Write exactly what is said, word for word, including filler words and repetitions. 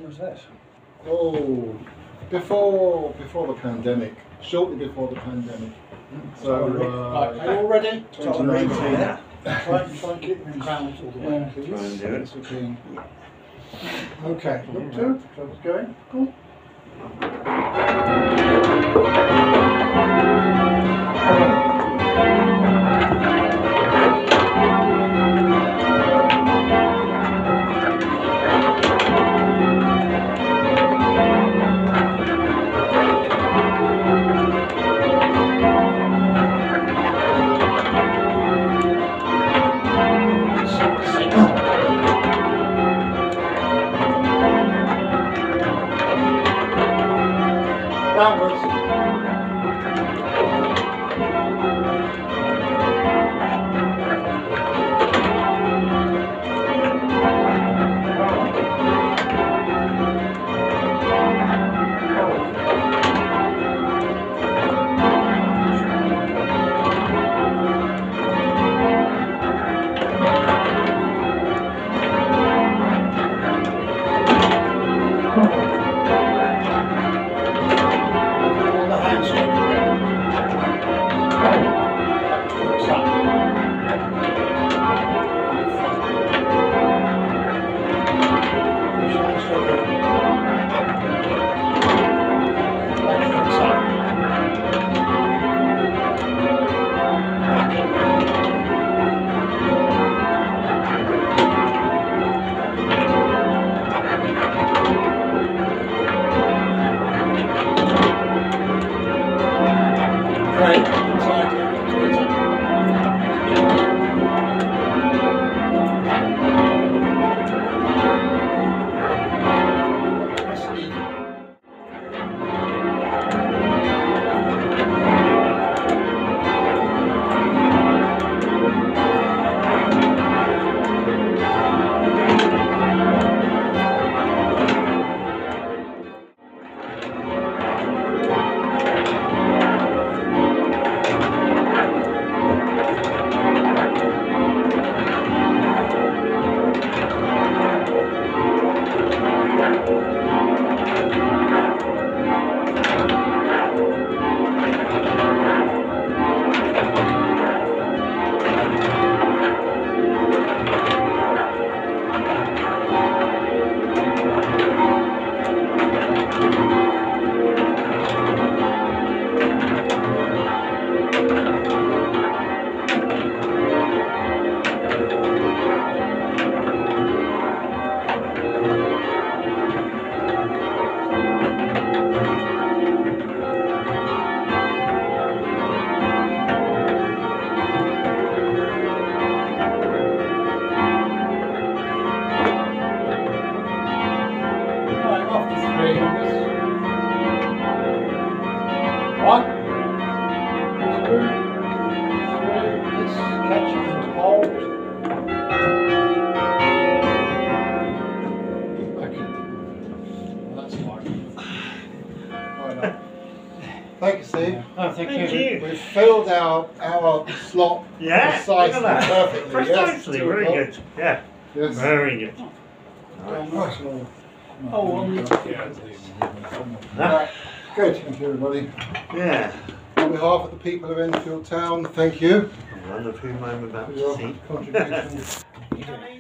was that? Oh, before before the pandemic, shortly before the pandemic. So, uh, right, are you all ready? twenty nineteen. Yeah. Try, try and keep them in balance all the way, please. Try and do it. It's okay. Okay, look to, so it's going. Cool. Downwards. One, two, three, let's catch and hold. Okay. Well, that's fine. Right up. Thank you, Steve. Oh, thank, Thank you. you. We've filled our, our slot Yeah, precisely, look at that. perfectly. Precisely, yes, very good. Yeah, Yes. very good. Down Right. that or- Oh, on the Right. Good. Thank you, everybody. Yeah. On behalf of the people of Enfield Town, thank you One of whom I'm about for to your see. contribution.